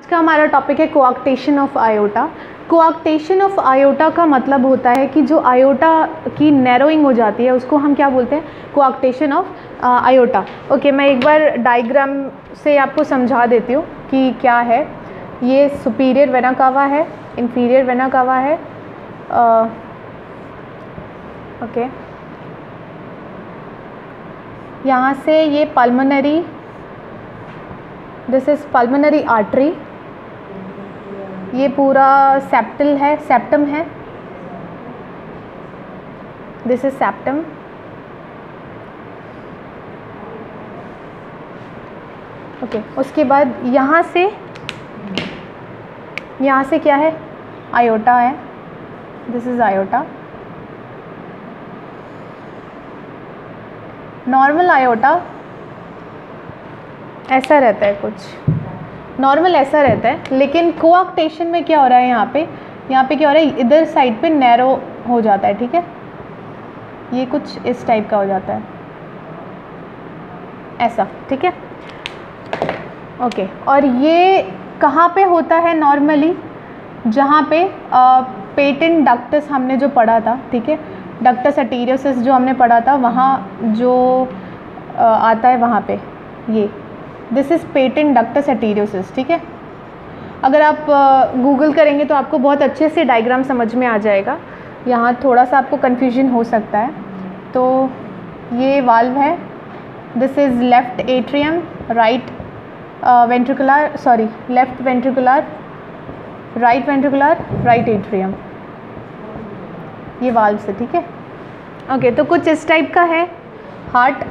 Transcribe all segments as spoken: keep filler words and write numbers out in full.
आज का हमारा टॉपिक है coarctation of aorta. Coarctation of aorta का मतलब होता है कि जो आयोटा की नैरोइंग हो जाती है उसको हम क्या बोलते हैं, कोआक्टेशन ऑफ आयोटा। ओके, मैं एक बार डायग्राम से आपको समझा देती हूँ कि क्या है। ये सुपीरियर वेना कावा है, इंफीरियर वेना कावा है। ओके, यहाँ से ये pulmonary, this is pulmonary artery, ये पूरा सेप्टल है, सेप्टम है, दिस इज सेप्टम। ओके, उसके बाद यहाँ से यहाँ से क्या है, आयोटा है, this is aorta. Normal aorta ऐसा रहता है, कुछ नॉर्मल ऐसा रहता है, लेकिन कोआक्टेशन में क्या हो रहा है, यहाँ पे यहाँ पे क्या हो रहा है, इधर साइड पे नैरो हो जाता है। ठीक है, ये कुछ इस टाइप का हो जाता है, ऐसा। ठीक है, ओके। और ये कहाँ पे होता है नॉर्मली, जहाँ पे पेटेंट डक्टस हमने जो पढ़ा था, ठीक है, डक्टस आर्टेरियोसिस जो हमने पढ़ा था, वहाँ जो आ, आता है वहाँ पे ये this is patent ductus arteriosus. ठीक है, अगर आप गूगल करेंगे तो आपको बहुत अच्छे से डायग्राम समझ में आ जाएगा। यहाँ थोड़ा सा आपको कन्फ्यूजन हो सकता है। तो ये वाल्व है, this is left atrium, right ventricular, sorry left ventricular, right ventricular, right atrium, ये वाल्व से। ठीक है, ओके। तो कुछ इस टाइप का है हार्ट।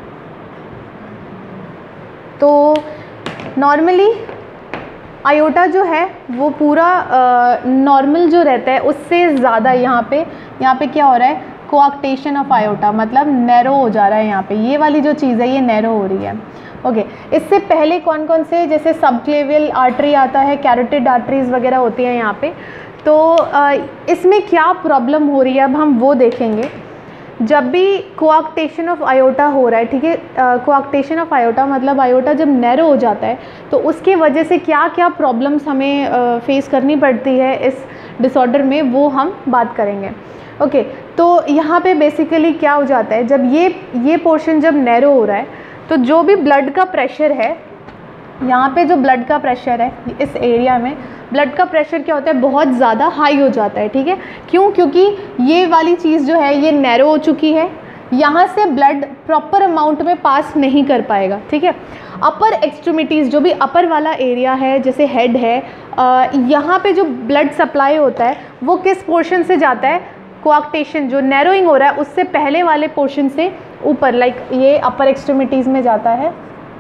तो नॉर्मली आयोटा जो है वो पूरा नॉर्मल जो रहता है उससे ज़्यादा यहाँ पे यहाँ पे क्या हो रहा है, कोआक्टेशन ऑफ आयोटा, मतलब नैरो हो जा रहा है। यहाँ पे ये वाली जो चीज़ है ये नैरो हो रही है। ओके, इससे पहले कौन कौन से, जैसे सबक्लेवियल आर्टरी आता है, कैरोटिड आर्टरीज वगैरह होती हैं यहाँ पे। तो इसमें क्या प्रॉब्लम हो रही है अब हम वो देखेंगे। जब भी कोआक्टेशन ऑफ आयोटा हो रहा है, ठीक है, कोआक्टेशन ऑफ आयोटा मतलब आयोटा जब नैरो हो जाता है तो उसके वजह से क्या क्या प्रॉब्लम्स हमें फेस करनी पड़ती है इस डिसऑर्डर में, वो हम बात करेंगे। ओके, तो यहाँ पे बेसिकली क्या हो जाता है, जब ये ये पोर्शन जब नैरो हो रहा है तो जो भी ब्लड का प्रेशर है, यहाँ पे जो ब्लड का प्रेशर है इस एरिया में, ब्लड का प्रेशर क्या होता है, बहुत ज़्यादा हाई हो जाता है। ठीक है, क्यों? क्योंकि ये वाली चीज़ जो है ये नैरो हो चुकी है, यहाँ से ब्लड प्रॉपर अमाउंट में पास नहीं कर पाएगा। ठीक है, अपर एक्सट्रीमिटीज़ जो भी अपर वाला एरिया है, जैसे हेड है, यहाँ पे जो ब्लड सप्लाई होता है वो किस पोर्शन से जाता है, कोआक्टेशन जो नैरोइंग हो रहा है उससे पहले वाले पोर्शन से ऊपर, लाइक ये अपर एक्सट्रीमिटीज़ में जाता है।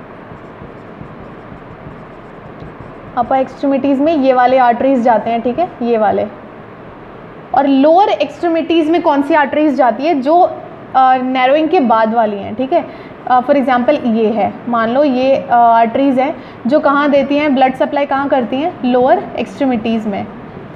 अपर एक्सट्रीमिटीज़ में ये वाले आर्टरीज जाते हैं, ठीक है, ये वाले। और लोअर एक्सट्रीमिटीज़ में कौन सी आर्टरीज जाती है, जो नैरोइंग के बाद वाली हैं। ठीक है, फॉर एग्जांपल ये है, मान लो ये आर्टरीज हैं जो कहाँ देती हैं, ब्लड सप्लाई कहाँ करती हैं, लोअर एक्सट्रीमिटीज़ में।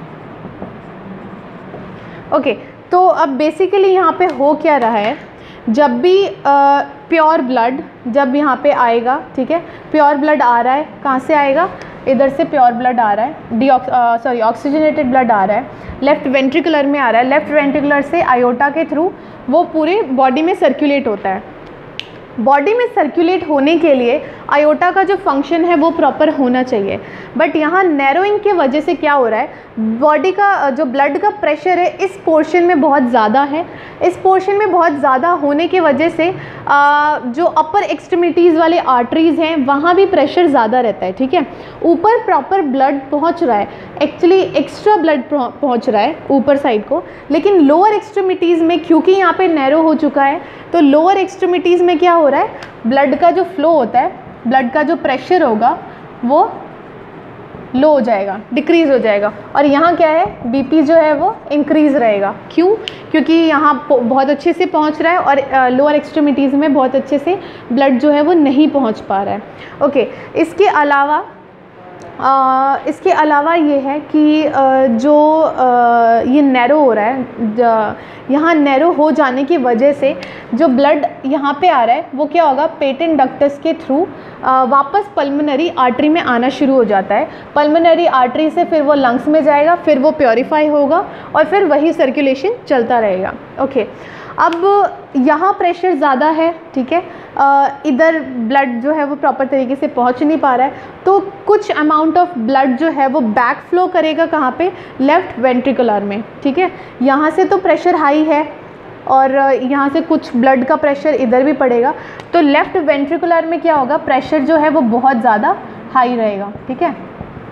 ओके, तो अब बेसिकली यहाँ पे हो क्या रहा है, जब भी प्योर ब्लड जब यहाँ पे आएगा, ठीक है, प्योर ब्लड आ रहा है, कहाँ से आएगा, इधर से प्योर ब्लड आ रहा है, डी सॉरी ऑक्सीजनेटेड ब्लड आ रहा है, लेफ्ट वेंट्रिकुलर में आ रहा है, लेफ्ट वेंट्रिकुलर से आयोटा के थ्रू वो पूरे बॉडी में सर्कुलेट होता है। बॉडी में सर्कुलेट होने के लिए आयोटा का जो फंक्शन है वो प्रॉपर होना चाहिए, बट यहाँ नैरोइंग के वजह से क्या हो रहा है, बॉडी का जो ब्लड का प्रेशर है इस पोर्शन में बहुत ज़्यादा है। इस पोर्शन में बहुत ज़्यादा होने की वजह से आ, जो अपर एक्सट्रीमिटीज़ वाले आर्टरीज़ हैं वहाँ भी प्रेशर ज़्यादा रहता है। ठीक है, ऊपर प्रॉपर ब्लड पहुँच रहा है, एक्चुअली एक्स्ट्रा ब्लड पहुँच रहा है ऊपर साइड को, लेकिन लोअर एक्सट्रीमिटीज़ में क्योंकि यहाँ पे नैरो हो चुका है तो लोअर एक्सट्रीमिटीज़ में क्या हो रहा है, ब्लड का जो फ्लो होता है, ब्लड का जो प्रेशर होगा वो लो हो जाएगा, डिक्रीज़ हो जाएगा। और यहाँ क्या है, बीपी जो है वो इंक्रीज़ रहेगा। क्यों? क्योंकि यहाँ बहुत अच्छे से पहुँच रहा है और लोअर एक्सट्रीमिटीज़ में बहुत अच्छे से ब्लड जो है वो नहीं पहुँच पा रहा है। ओके, इसके अलावा आ, इसके अलावा ये है कि आ, जो आ, ये नैरो हो रहा है, यहाँ नैरो हो जाने की वजह से जो ब्लड यहाँ पे आ रहा है वो क्या होगा, पेटेंट डक्टस के थ्रू वापस पल्मोनरी आर्टरी में आना शुरू हो जाता है। पल्मोनरी आर्टरी से फिर वो लंग्स में जाएगा, फिर वो प्योरीफाई होगा और फिर वही सर्कुलेशन चलता रहेगा। ओके, अब यहाँ प्रेशर ज़्यादा है, ठीक है, इधर ब्लड जो है वो प्रॉपर तरीके से पहुँच नहीं पा रहा है, तो कुछ अमाउंट ऑफ ब्लड जो है वो बैक फ्लो करेगा कहाँ पे, लेफ़्ट वेंट्रिकुलर में, ठीक है। यहाँ से तो प्रेशर हाई है और यहाँ से कुछ ब्लड का प्रेशर इधर भी पड़ेगा, तो लेफ़्ट वेंट्रिकुलर में क्या होगा, प्रेशर जो है वो बहुत ज़्यादा हाई रहेगा, ठीक है।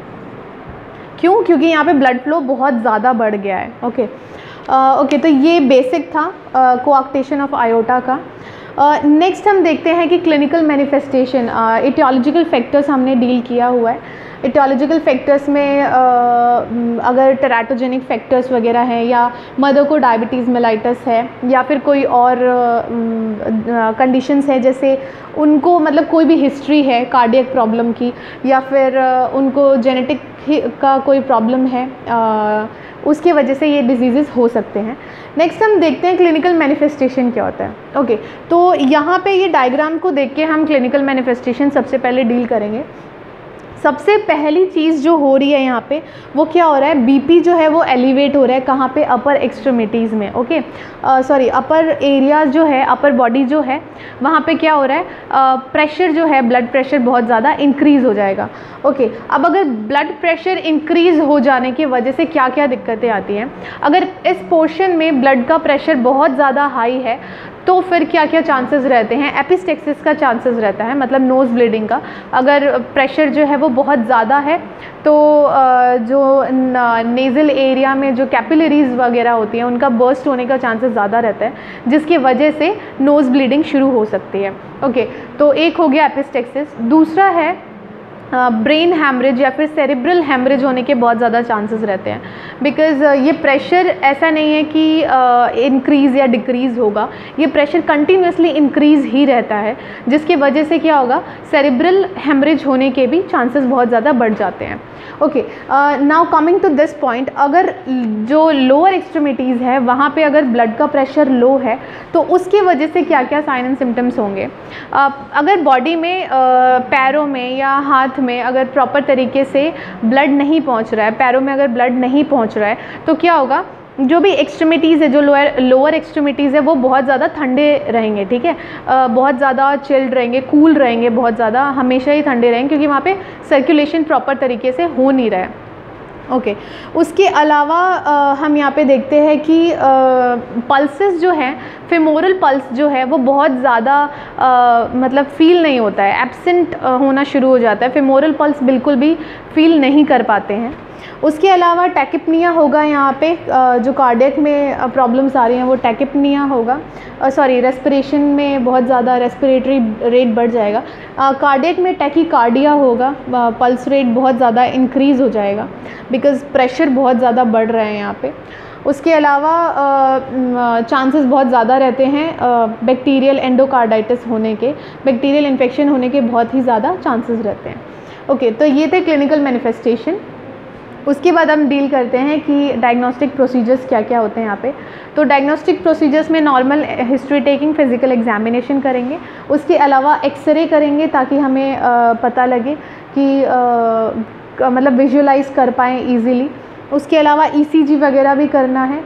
क्यों? क्योंकि यहाँ पे ब्लड फ्लो बहुत ज़्यादा बढ़ गया है। ओके ओके, तो ये बेसिक था कोआक्टेशन ऑफ आयोटा का। नेक्स्ट uh, हम देखते हैं कि क्लिनिकल मैनिफेस्टेशन, इटियोलॉजिकल फैक्टर्स हमने डील किया हुआ है। इटियोलॉजिकल फैक्टर्स में uh, अगर टेराटोजेनिक फैक्टर्स वगैरह हैं, या मदर को डायबिटीज़ मेलाइटस है, या फिर कोई और कंडीशंस uh, है, जैसे उनको मतलब कोई भी हिस्ट्री है कार्डियक प्रॉब्लम की, या फिर uh, उनको जेनेटिक का कोई प्रॉब्लम है, uh, उसकी वजह से ये डिजीज़ेस हो सकते हैं। नेक्स्ट हम देखते हैं क्लिनिकल मैनिफेस्टेशन क्या होता है। ओके okay, तो यहाँ पे ये डायग्राम को देख के हम क्लिनिकल मैनिफेस्टेशन सबसे पहले डील करेंगे। सबसे पहली चीज़ जो हो रही है यहाँ पे वो क्या हो रहा है, बीपी जो है वो एलिवेट हो रहा है, कहाँ पे, अपर एक्सट्रीमिटीज़ में। ओके, सॉरी, अपर एरियाज जो है, अपर बॉडी जो है, वहाँ पे क्या हो रहा है, प्रेशर जो है, ब्लड प्रेशर बहुत ज़्यादा इंक्रीज़ हो जाएगा। ओके okay, अब अगर ब्लड प्रेशर इंक्रीज़ हो जाने की वजह से क्या क्या दिक्कतें आती हैं, अगर इस पोर्शन में ब्लड का प्रेशर बहुत ज़्यादा हाई है तो फिर क्या क्या चांसेस रहते हैं, एपिस्टेक्सिस का चांसेस रहता है, मतलब नोज़ ब्लीडिंग का। अगर प्रेशर जो है वो बहुत ज़्यादा है तो जो नेज़ल एरिया में जो कैपिलरीज़ वगैरह होती हैं उनका बर्स्ट होने का चांसेस ज़्यादा रहता है, जिसकी वजह से नोज़ ब्लीडिंग शुरू हो सकती है। ओके, तो एक हो गया एपिस्टेक्सिस। दूसरा है ब्रेन हैमरेज या फिर सेरिब्रल हैमरेज होने के बहुत ज़्यादा चांसेस रहते हैं, बिकॉज़ uh, ये प्रेशर ऐसा नहीं है कि इंक्रीज़ uh, या डिक्रीज़ होगा, ये प्रेशर कंटिन्यूसली इंक्रीज़ ही रहता है, जिसकी वजह से क्या होगा, सेरिब्रल हैमरेज होने के भी चांसेस बहुत ज़्यादा बढ़ जाते हैं। Okay, now coming to this point, अगर जो लोअर एक्सट्रीमिटीज़ है वहाँ पे अगर ब्लड का प्रेशर लो है तो उसकी वजह से क्या क्या साइन एंड सिम्टम्स होंगे। uh, अगर बॉडी में, uh, पैरों में या हाथ में अगर प्रॉपर तरीके से ब्लड नहीं पहुंच रहा है, पैरों में अगर ब्लड नहीं पहुंच रहा है तो क्या होगा, जो भी एक्सट्रीमिटीज़ है, जो लोअर लोअर एक्सट्रीमिटीज़ है वो बहुत ज़्यादा ठंडे रहेंगे, ठीक है, आ, बहुत ज़्यादा चिल्ड रहेंगे, कूल रहेंगे, बहुत ज़्यादा हमेशा ही ठंडे रहेंगे, क्योंकि वहाँ पे सर्कुलेशन प्रॉपर तरीके से हो नहीं रहा है। Okay okay. उसके अलावा आ, हम यहाँ पे देखते हैं कि पल्सेस जो हैं, फेमोरल पल्स जो है वो बहुत ज़्यादा मतलब फील नहीं होता है, एब्सेंट होना शुरू हो जाता है, फेमोरल पल्स बिल्कुल भी फील नहीं कर पाते हैं। उसके अलावा टैकिपनिया होगा, यहाँ पे जो कार्डियक में प्रॉब्लम्स आ रही हैं वो टैकिपनिया होगा, सॉरी रेस्पिरेशन में बहुत ज़्यादा रेस्पिरेटरी रेट बढ़ जाएगा। कार्डियक में टैकीकार्डिया होगा, पल्स रेट बहुत ज़्यादा इंक्रीज़ हो जाएगा बिकॉज़ प्रेशर बहुत ज़्यादा बढ़ रहा है यहाँ पे। उसके अलावा चांसेस बहुत ज़्यादा रहते हैं बैक्टीरियल एंडोकार्डाइटिस होने के, बैक्टीरियल इन्फेक्शन होने के बहुत ही ज़्यादा चांसेस रहते हैं। ओके okay, तो ये थे क्लिनिकल मैनिफेस्टेशन। उसके बाद हम डील करते हैं कि डायग्नोस्टिक प्रोसीजर्स क्या क्या होते हैं यहाँ पे। तो डायग्नोस्टिक प्रोसीजर्स में normal history taking, physical examination करेंगे, उसके अलावा एक्सरे करेंगे ताकि हमें आ, पता लगे कि आ, मतलब विजुअलाइज कर पाएँ ईजीली। उसके अलावा ईसीजी वगैरह भी करना है,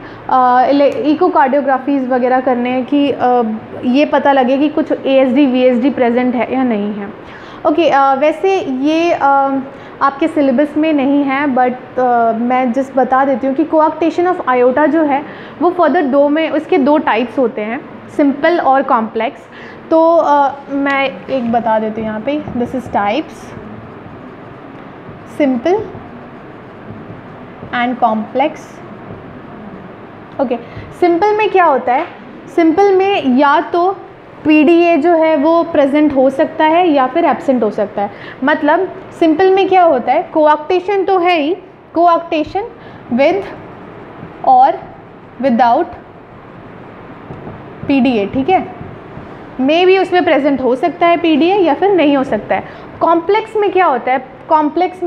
इकोकार्डियोग्राफीज़ वगैरह करने हैं कि आ, ये पता लगे कि कुछ एएसडी वीएसडी प्रेजेंट है या नहीं है। ओके okay, वैसे ये आ, आपके सिलेबस में नहीं है, बट मैं जस्ट बता देती हूँ कि कोआक्टेशन ऑफ आयोटा जो है वो फर्दर दो में, उसके दो टाइप्स होते हैं, सिंपल और कॉम्प्लेक्स। तो आ, मैं एक बता देती हूँ यहाँ पे, this is types simple and complex. Okay, simple में क्या होता है, सिंपल में या तो पीडीए जो है वो प्रेजेंट हो सकता है या फिर एब्सेंट हो सकता है। मतलब सिंपल में क्या होता है, कोआक्टेशन तो है ही, कोआक्टेशन विद और विदाउट पीडीए, ठीक है, मे भी उसमें प्रेजेंट हो सकता है पीडीए या फिर नहीं हो सकता है। कॉम्प्लेक्स में क्या होता है, कॉम्प्लेक्स में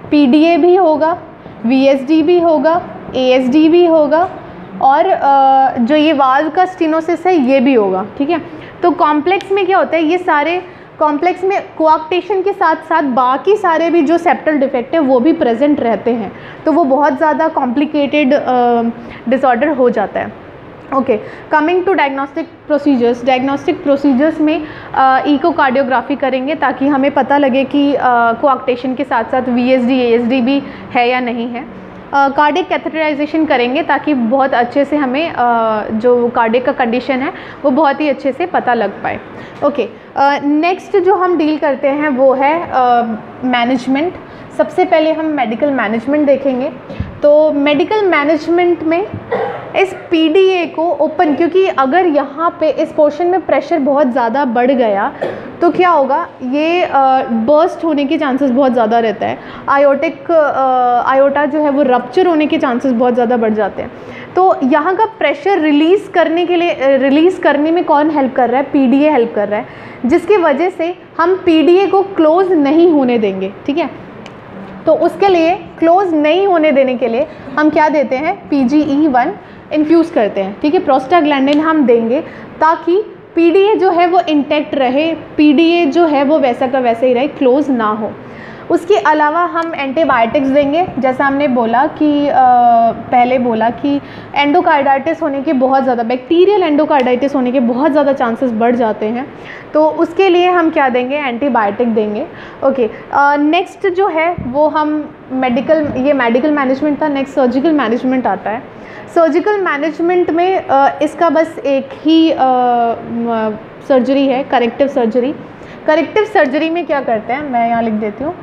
पीडीए भी होगा, वीएसडी भी होगा, एएसडी भी होगा, और जो ये वाल्व का स्टेनोसिस है ये भी होगा, ठीक है। तो कॉम्प्लेक्स में क्या होता है, ये सारे कॉम्प्लेक्स में कोआक्टेशन के साथ साथ बाकी सारे भी जो सेप्टल डिफेक्ट है वो भी प्रेजेंट रहते हैं, तो वो बहुत ज़्यादा कॉम्प्लिकेटेड डिसऑर्डर हो जाता है। Okay, coming to diagnostic procedures. Diagnostic procedures में इकोकार्डियोग्राफी करेंगे ताकि हमें पता लगे कि कोआक्टेशन के साथ साथ वीएसडी एएसडी भी है या नहीं है। कार्डिक कैथेटराइजेशन करेंगे ताकि बहुत अच्छे से हमें uh, जो कार्डिक का कंडीशन है वो बहुत ही अच्छे से पता लग पाए। ओके, नेक्स्ट जो हम डील करते हैं वो है मैनेजमेंट। uh, सबसे पहले हम मेडिकल मैनेजमेंट देखेंगे। तो मेडिकल मैनेजमेंट में इस पीडीए को ओपन, क्योंकि अगर यहाँ पे इस पोर्शन में प्रेशर बहुत ज़्यादा बढ़ गया तो क्या होगा, ये बर्स्ट होने के चांसेस बहुत ज़्यादा रहता है। आयोटिक आयोटा जो है वो रप्चर होने के चांसेस बहुत ज़्यादा बढ़ जाते हैं। तो यहाँ का प्रेशर रिलीज़ करने के लिए रिलीज़ करने में कौन हेल्प कर रहा है, पीडीए हेल्प कर रहा है, जिसकी वजह से हम पीडीए को क्लोज़ नहीं होने देंगे, ठीक है। तो उसके लिए क्लोज़ नहीं होने देने के लिए हम क्या देते हैं, पीजीई वन इन्फ्यूज़ करते हैं, ठीक है। प्रोस्टाग्लैंडिन हम देंगे ताकि पीडीए जो है वो इंटैक्ट रहे, पीडीए जो है वो वैसा का वैसे ही रहे, क्लोज़ ना हो। उसके अलावा हम एंटीबायोटिक्स देंगे, जैसा हमने बोला कि आ, पहले बोला कि एंडोकार्डाइटिस होने के बहुत ज़्यादा, बैक्टीरियल एंडोकार्डाइटिस होने के बहुत ज़्यादा चांसेस बढ़ जाते हैं, तो उसके लिए हम क्या देंगे, एंटीबायोटिक देंगे। ओके, नेक्स्ट जो है वो हम मेडिकल, ये मेडिकल मैनेजमेंट था। नेक्स्ट सर्जिकल मैनेजमेंट आता है। सर्जिकल मैनेजमेंट में आ, इसका बस एक ही सर्जरी है, करेक्टिव सर्जरी। करेक्टिव सर्जरी में क्या करते हैं, मैं यहाँ लिख देती हूँ,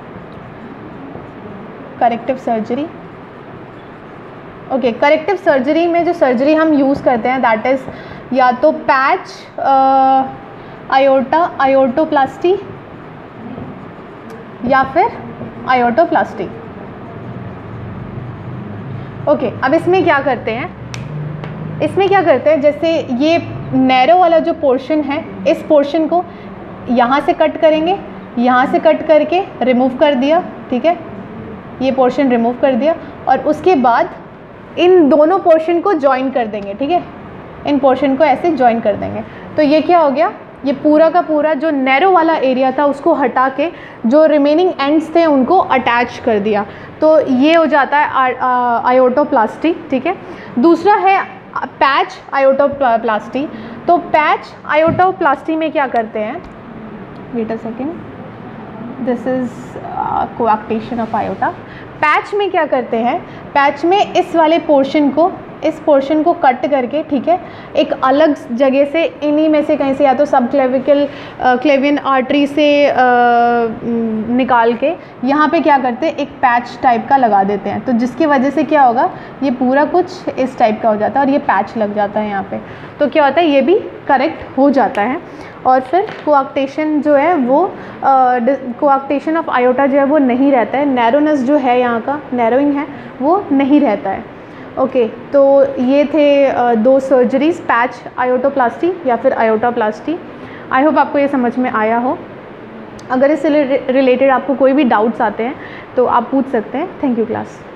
corrective surgery. Okay, corrective surgery में जो सर्जरी हम यूज़ करते हैं दैट इज़ या तो पैच, आयोटा आयोटोप्लास्टी या फिर आयोटोप्लास्टी। ओके, अब इसमें क्या करते हैं, इसमें क्या करते हैं, जैसे ये नैरो वाला जो पोर्शन है, इस पोर्शन को यहाँ से कट करेंगे, यहाँ से कट करके रिमूव कर दिया, ठीक है, ये पोर्शन रिमूव कर दिया, और उसके बाद इन दोनों पोर्शन को जॉइन कर देंगे, ठीक है, इन पोर्शन को ऐसे जॉइन कर देंगे। तो ये क्या हो गया, ये पूरा का पूरा जो नैरो वाला एरिया था उसको हटा के जो रिमेनिंग एंड्स थे उनको अटैच कर दिया, तो ये हो जाता है आयोटोप्लास्टी, ठीक है। दूसरा है पैच आयोटोप्लास्टी। तो पैच आयोटोप्लास्टी में क्या करते हैं, wait a second, this is coarctation of aorta. Patch में क्या करते हैं, पैच में इस वाले पोर्शन को, इस पोर्शन को कट करके, ठीक है, एक अलग जगह से, इन्हीं में से कहीं से, या तो सब क्लेविकल क्लेवियन आर्टरी से आ, निकाल के यहाँ पे क्या करते हैं, एक पैच टाइप का लगा देते हैं, तो जिसकी वजह से क्या होगा, ये पूरा कुछ इस टाइप का हो जाता है और ये पैच लग जाता है यहाँ पे, तो क्या होता है, ये भी करेक्ट हो जाता है। और फिर कोआक्टेशन जो है वो कोआक्टेशन ऑफ आयोटा जो है वो नहीं रहता है, नैरोनेस जो है यहाँ का, नैरोइंग है वो नहीं रहता है। ओके, तो ये थे uh, दो सर्जरीज, पैच आयोटोप्लास्टी या फिर आयोटाप्लास्टी। आई होप आपको ये समझ में आया हो। अगर इससे रिलेटेड आपको कोई भी डाउट्स आते हैं तो आप पूछ सकते हैं। Thank you class.